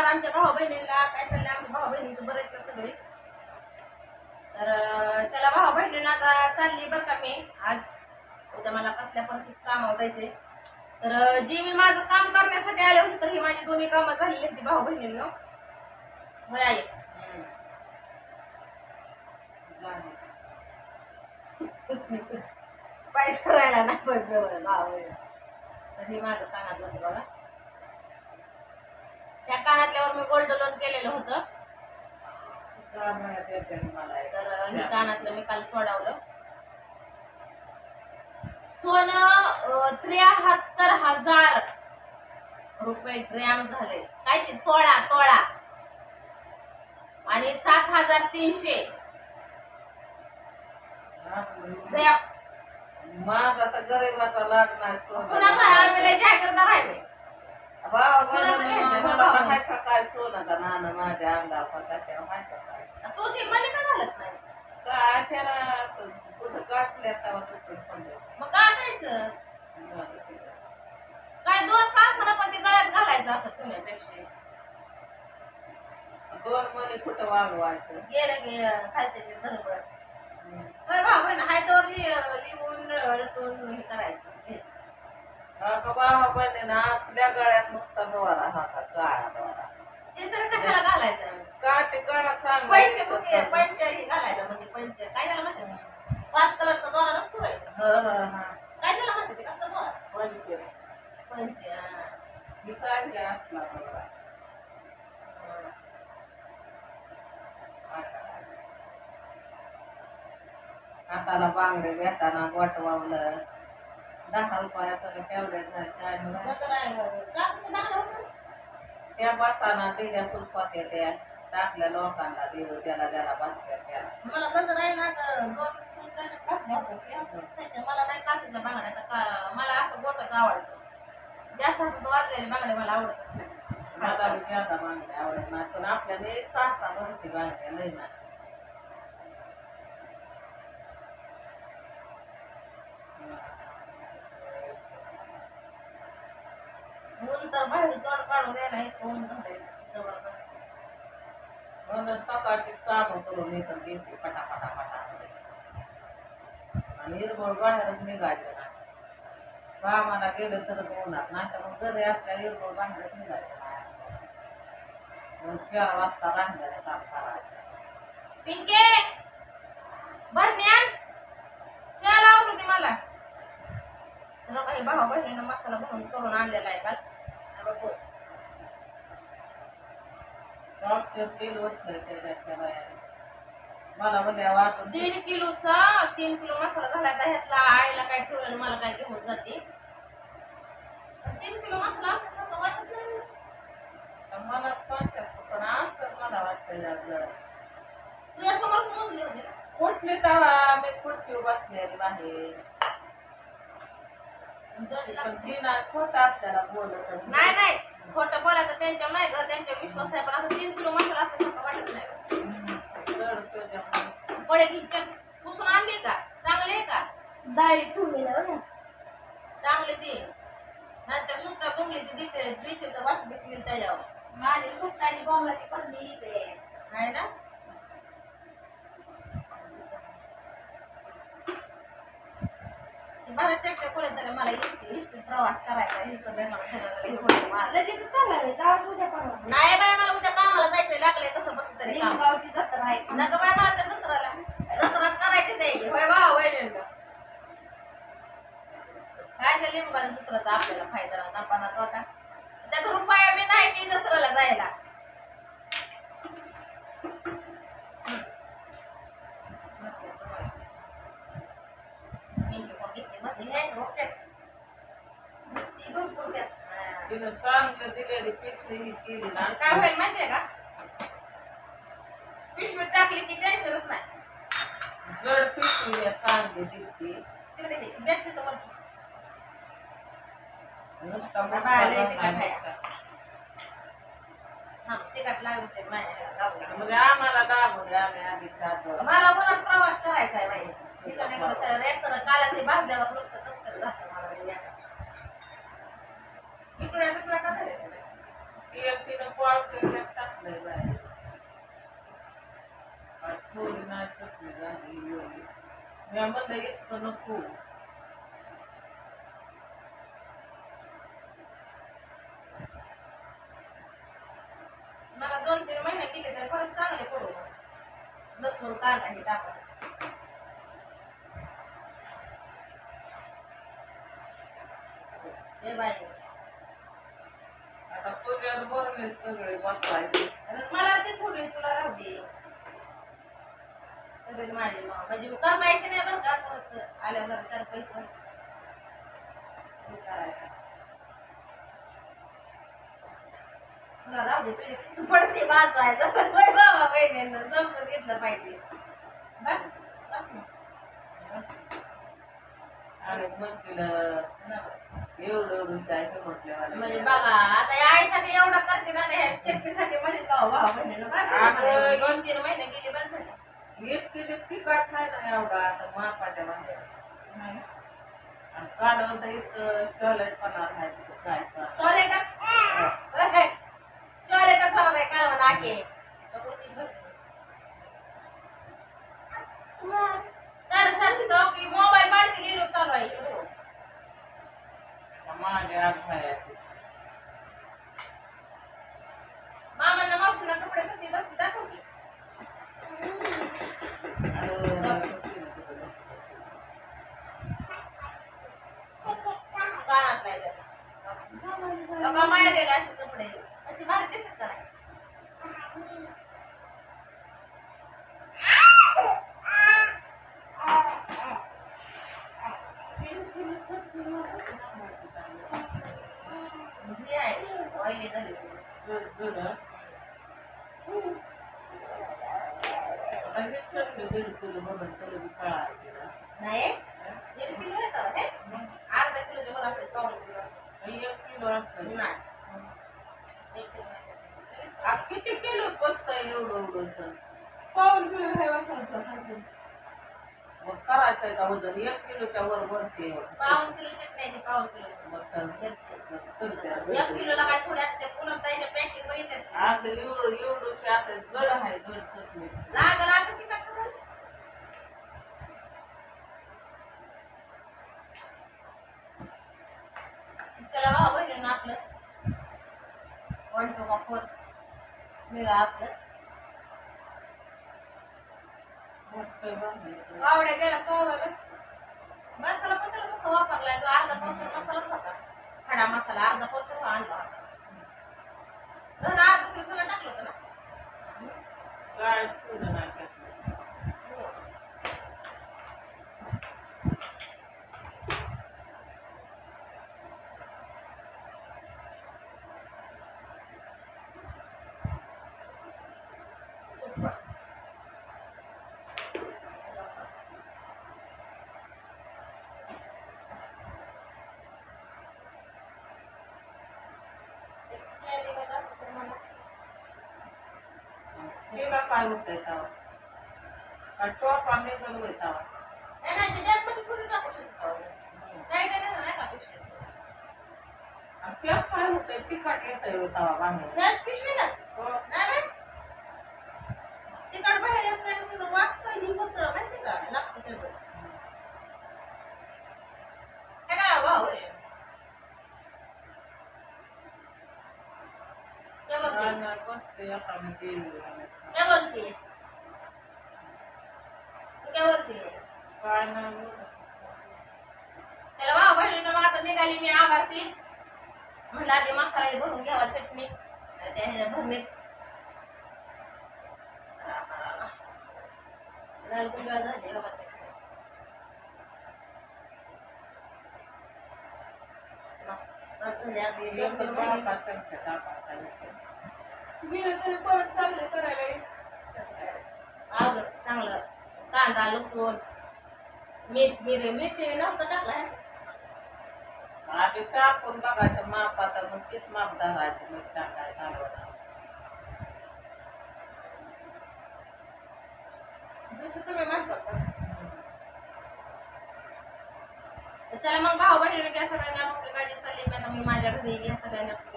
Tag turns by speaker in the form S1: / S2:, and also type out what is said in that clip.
S1: नमस्कार आमच्या भाऊ बहिणींना. काय चाललंय आमच्या भाऊ बहिणीचं बरेच ना सगळे. तर चला भाऊ बहिणींना आता चालली बरं का मी आज. उद्या मला कसल्या परिस्थितीत कामावर जायचंय. तर जी मी माझं काम करण्यासाठी आले होते तर ही माझी दोन्ही कामं झाली होती भाऊ बहिणींना. होय आई पैसा राहिला ना पण जवळ भाऊ. तर हे माझं कानातलं होतं बघा. त्या कानातल्यावर मी गोल्ड लोन केलेलं होतं. तर हे कानातलं मी काल सोडवलं. सोनं 73,000 रुपये ग्रॅम झाले. काय ते तोळा आणि 7,300 ग्रॅम.
S2: मग आता गरीबाचा लागणार
S1: कुणाचा आहे? आम्ही लय जागीरदार आहे मी.
S2: काय सोनं का नाणं माझ्या अंगावर कशा माहिती काय
S1: तू ती मनी का घालत नाही?
S2: काय त्याला कुठं गाठल्या
S1: मग काढायचं काय 2 तास मला पण ते गळ्यात घालायचं असं ठेवण्यापेक्षा.
S2: 2 महिने कुठं वागवायचं
S1: गेलं की खायचं बरोबर. भाऊ बहिण हाय तर लिहून रटून हे करायचं.
S2: बहिणीनं आपल्या गळ्यात नुसता दोरा होता काळा दोरा.
S1: ते तर कशाला घालायचं?
S2: का ते गळा
S1: पंच हे घालायचं म्हणजे पंच काय त्याला म्हणतात? 5 कलरचा दोरा नसतो काय त्याला म्हणतात? ते कसं दोरा? पंच
S2: मी काय असला दोरा हाताला बांगडे घेताना गोठवावलं 10 रुपयाचं तेवढ्या त्या बसाना दिल्या फुलपात्या त्या टाकल्या लोकांना देऊ त्याला बसल्या त्याला.
S1: मला गजर आहे ना 2 मला नाही काचेच्या बांगड्या. मला असं गोटच आवडतं. जास्त हातात वाजलेले बांगडे मला आवडतच नाही.
S2: मला ज्यादा बांगड्या आवडत नाही पण आपल्याला 6 भरती बांगड्या लई नाही.
S1: ऊन तर बाहेर तोंड काढून द्यायला इतकं ऊन झालंय जबरदस्त.
S2: म्हणून सकाळची कामं करून येतात गेली पटापटा आणि हिरबळ बाहेरच निघायचं नाही. कामाला गेलं तर उन्हात नाही तर मग घरी असल्या हिरबळ बाहेरच निघायचं नाही. मग 4 वाजता राहिलेलं काम करायचं.
S1: पिंके बरण्यान चहा लावलं ते मला. तर काही भाऊ बहिणीनं मसाला भरून करून आणलेला आहे काल.
S2: तेल ओतलं त्याच्या बाहेर मला म्हणजे वाटून
S1: 1.5 किलोचा 3 किलो मसाला झाला. आता ह्यातला आईला काय ठेवलं मला काय घेऊन जाते. 3 किलो मसाला असं वाटत नाही
S2: मला पण असं मला वाटतं
S1: तुझ्या समोर मोजली होती ना.
S2: कुठली तवा मी खुर्ची बसलेली बाहेर खोट आपल्याला बोलत
S1: नाही खोटं बोलायचं त्यांच्या नाही ग. त्यांच्या विश्वास आहे पण आता 3 किलो मसाला असं वाटत नाही. पळे किचन पुसून आणली का? चांगली आहे का?
S3: डाळी ठेवली ना
S1: चांगली ती नंतर सुट्टा बोंगलीची दिसते वास बिसली त्याच्यावर.
S3: माझी सुट्टाची बोंबलाची पडली इथे
S1: आहे ना. बरं चेक पुढे तरी मला इतकी प्रवास करायचा इकडे मला सगळं
S3: लगेच चालणार गावात उद्या परवा
S1: नाही बाय. मला उद्या कामाला जायचं लागले कसं बस तरी
S3: गावची जत्रा आहे.
S1: नका बाय मला त्या जत्राच करायची द्यायची. होय भाऊ वैन काय त्या लिंबाच्या जत्राचा आपल्याला फायदा नफा तोटा. त्यात रुपया बी नाही की जत्राला जायला.
S2: तिनं चांगलं दिलेली पिसली केली ना
S1: काय होईल माहितीये का? पिशवीत टाकली की टेन्शनच नाही.
S2: जड पिसली चांगली दिसती
S1: तिकडे जास्त
S2: नुसता
S1: तिकट लागू
S2: म्हणजे आम्हाला दाबू दे आम्ही आधी खातो.
S1: मला उन्हात प्रवास करायचा आहे बाई. तिकडे एकतर काला ते भाजल्यावर नुसतं कसं तरी जातं मला. इकडे का झाले
S2: तिनं मी म्हणलं इतकं नको.
S1: मला 2-3 महिने गेले तर परत चांगले करू लसूण कांदा हे टाका. हे बाई
S2: आता तुझ्यावर बरं सगळे बसवायचे.
S1: आणि मला ते थोडी तुला राहू दे सगळे माझे म्हणजे करायचे नाही बरं का परत आल्या जरा 4 पैसे हे करायचं. तुला राहू दे तुझी पडते वाजवायचं बाबा बहिणींना समजून घेतलं पाहिजे. बस बस ना
S2: आणि म्हणतील एवढं एवढं जायचं म्हटलं
S1: म्हणजे बघा आता या आईसाठी एवढं करते ना ह्या चटणीसाठी म्हणजे का भाऊ बहिणीला 2-3 महिने गेले बंद झाले.
S2: इतकी तिखट नाही ना एवढा आता मापाच्या बाहेर. आणि काढून तर इतकं सहलटपणा आहे तिथं काय
S1: सॉलेटच सॉलेटच हवं काय काय म्हणा आके सर सर तिथं की मोबाईल बारकी लिहिलो चालू आहे.
S2: माझे आज खायचे.
S1: मामांना मावशीला कपडे कसे बसते दाखवते कानात नाही बाबा माया गेला असे कपडे अशी भारी दिसत का नाही? हे आहे ऑइली झाली नाही 1 किलो येतात हे अर्धा किलो मला असेल 1 किलो असेल.
S2: 1 किलो असतं.
S1: नाही 1 किलो नाही.
S2: आ, किती किलो बसतं एवढं एवढं सर?
S1: 1 किलो हे असं सांगते
S2: मग करायचंय का वजन 1 किलोच्या वर भरते.
S1: 1 किलो चटणी आहे 1 किलो
S2: मग तर- तर
S1: 1 किलोला काय थोड्या ते पुन्हा ताईने पॅकिंग बघितलं
S2: असं एवढं एवढं असं जड आहे जड चटणी.
S1: लागल आता किती टाकतं चला भाऊ बहिणीनं आपलं 1 to 4 निघा आपलं
S2: मस्त बनलं.
S1: पावड्या गेला पावड्याला मसाला पण त्याला कसा वापरलाय तो अर्धा पावशेर मसालाच होता. खडा मसाला अर्धा पावशेर आणला होता. धन अर्धा किलो सगळं टाकलं होतं ना.
S2: काय तुझं नाही टाकलं.
S1: सुपर
S2: तिला काय होतंय तेव्हा? काय टॉप आणि पण होता.
S1: नाही नाही त्याच्यामध्ये थोडी टाकू शकतो साईड नाही टाकू शकतो.
S2: आणि त्यात काय होतंय तिखट येतंय होता बाहेर.
S1: त्यात पिशवी ना
S2: हो.
S1: नाही तिकड बाहेर येत नाही मग तिथं वाचतं ही होतं माहिती का लागतं त्याचं काय काय भाऊ रे
S2: काय नाही बसते आता मी गेली.
S1: क्या बोलते क्या बोलते
S2: काय नाही बोलत.
S1: त्याला भाऊ बहिणीनं मग आता निघाली मी आवारती म्हणलं आधी मसाला भरून घ्यावा चटणी आणि त्या ह्याच्या भरणीत लाल गुंडा झाले बाबा ते. मस्त झाले आधी
S2: एक
S1: 2-3 महिने.
S2: 4-5 चमचे टाकायचा.
S1: मी तरी परत चालले करायला अजून चांगलं कांदा लसूण मीठ मिरची नव्हतं टाकलं आहे.
S2: आधी टाकून बघायचं माप आता मग तीच माप धरायचं मग टाकायचं हलवायचं.
S1: जसं तुम्ही म्हणतात तसं. चला मग भाऊ बहिणीने घ्या सगळ्यांना आपली भाजी चालली मी माझ्या घरी घ्या सगळ्यांना